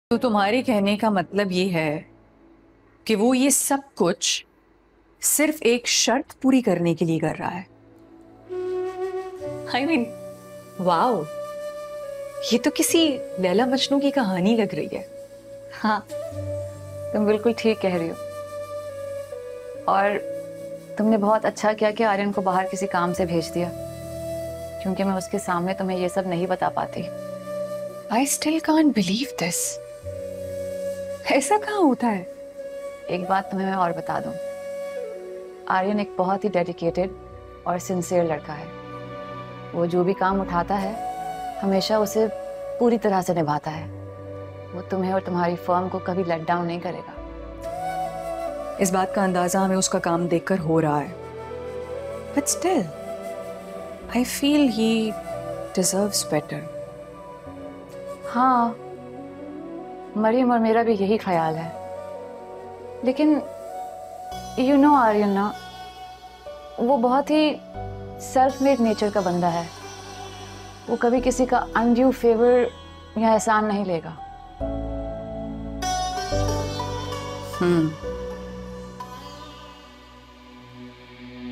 तो तुम्हारे कहने का मतलब ये है कि वो ये सब कुछ सिर्फ एक शर्त पूरी करने के लिए कर रहा है। आई मीन वाओ, ये तो किसी लैला मजनू की कहानी लग रही है। हाँ, तुम बिल्कुल ठीक कह रही हो। और तुमने बहुत अच्छा किया कि आर्यन को बाहर किसी काम से भेज दिया, क्योंकि मैं उसके सामने तुम्हें ये सब नहीं बता पाती। I still can't believe this. ऐसा कहाँ होता है? एक बात तुम्हें मैं और बता दूं, आर्यन एक बहुत ही डेडिकेटेड और सिंसियर लड़का है। वो जो भी काम उठाता है हमेशा उसे पूरी तरह से निभाता है। वो तुम्हें और तुम्हारी फर्म को कभी लेट डाउन नहीं करेगा। इस बात का अंदाजा हमें उसका काम देखकर हो रहा है, but still I feel he deserves better. हाँ, मरियम और मेरा भी यही ख्याल है। लेकिन यू नो आर्यन ना, वो बहुत ही सेल्फ मेड नेचर का बंदा है। वो कभी किसी का अनड्यू फेवर या एहसान नहीं लेगा।